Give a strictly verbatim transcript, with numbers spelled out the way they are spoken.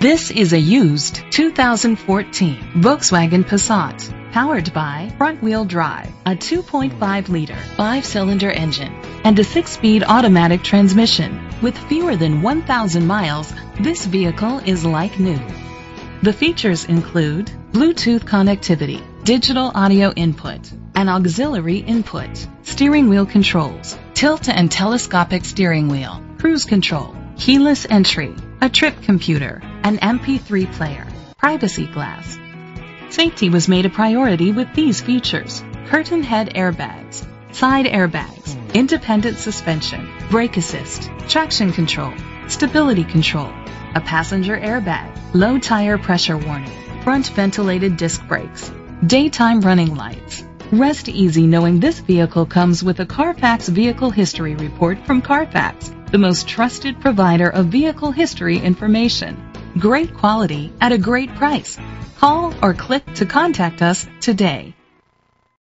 This is a used two thousand fourteen Volkswagen Passat, powered by front-wheel drive, a two point five liter five-cylinder engine, and a six-speed automatic transmission. With fewer than one thousand miles, this vehicle is like new. The features include Bluetooth connectivity, digital audio input, an auxiliary input, steering wheel controls, tilt and telescopic steering wheel, cruise control, keyless entry, a trip computer, an M P three player, privacy glass. Safety was made a priority with these features: curtain head airbags, side airbags, independent suspension, brake assist, traction control, stability control, a passenger airbag, low tire pressure warning, front ventilated disc brakes, daytime running lights. Rest easy knowing this vehicle comes with a Carfax Vehicle History Report from Carfax, the most trusted provider of vehicle history information. Great quality at a great price. Call or click to contact us today.